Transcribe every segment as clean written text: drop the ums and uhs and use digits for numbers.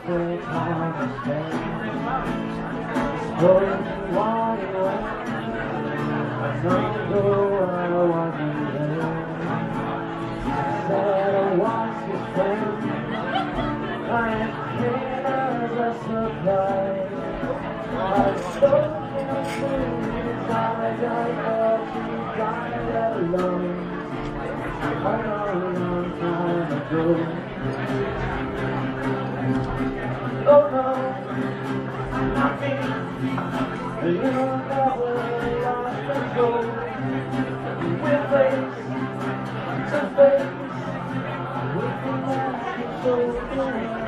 the time to spend. Going one way, I don't know I wasn't there. Said I was his friend, I came as a surprise. I spoke in his eyes, I thought he died alone. A long time ago. Oh no, nothing. You never lost control. We're face to face with the mask and shoulder.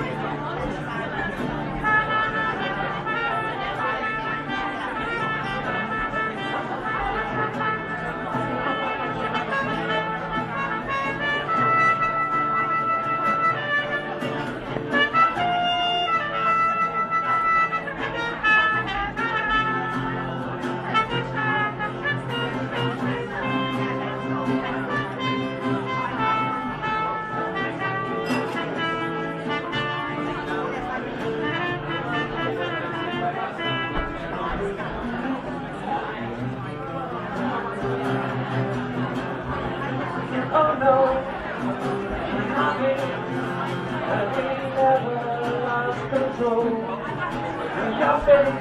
Oh no, nothing, and we never lost control. In your face,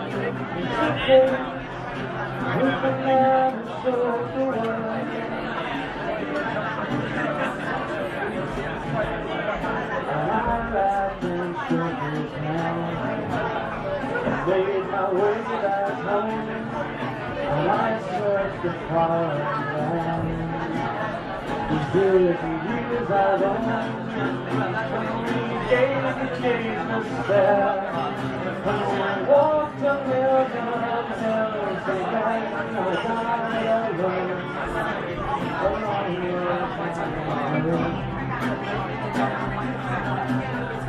we can never show the world. And I laughed in circles now, made my way back home, and I searched the far and wide. Still if you years I don't gave the chase no spell. When I walked a million hotels, they died alone. Oh,